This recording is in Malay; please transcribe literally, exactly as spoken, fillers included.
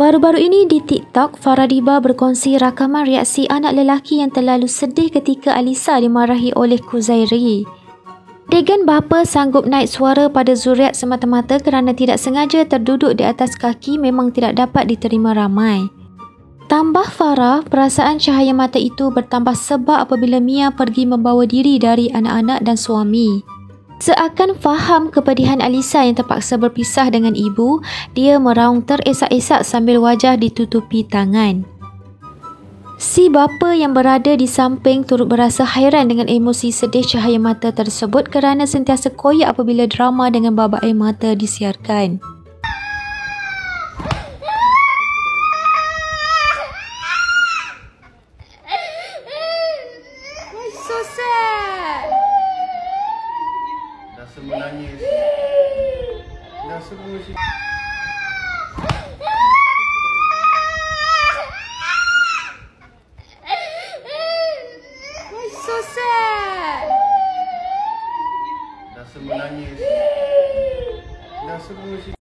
Baru-baru ini di TikTok, Farah Diba berkongsi rakaman reaksi anak lelaki yang terlalu sedih ketika Alisa dimarahi oleh Khuzairi. Adegan bapa sanggup naik suara pada Zuriat semata-mata kerana tidak sengaja terduduk di atas kaki memang tidak dapat diterima ramai. Tambah Farah, perasaan cahaya mata itu bertambah sebab apabila Mia pergi membawa diri dari anak-anak dan suami. Seakan faham kepedihan Alisa yang terpaksa berpisah dengan ibu, dia meraung teresak-esak sambil wajah ditutupi tangan. Si bapa yang berada di samping turut berasa hairan dengan emosi sedih cahaya mata tersebut kerana sentiasa koyak apabila drama dengan babak air mata disiarkan. So sad. Dah semua nangis. Dah semua si So sad. Dah semua nangis. Dah semua si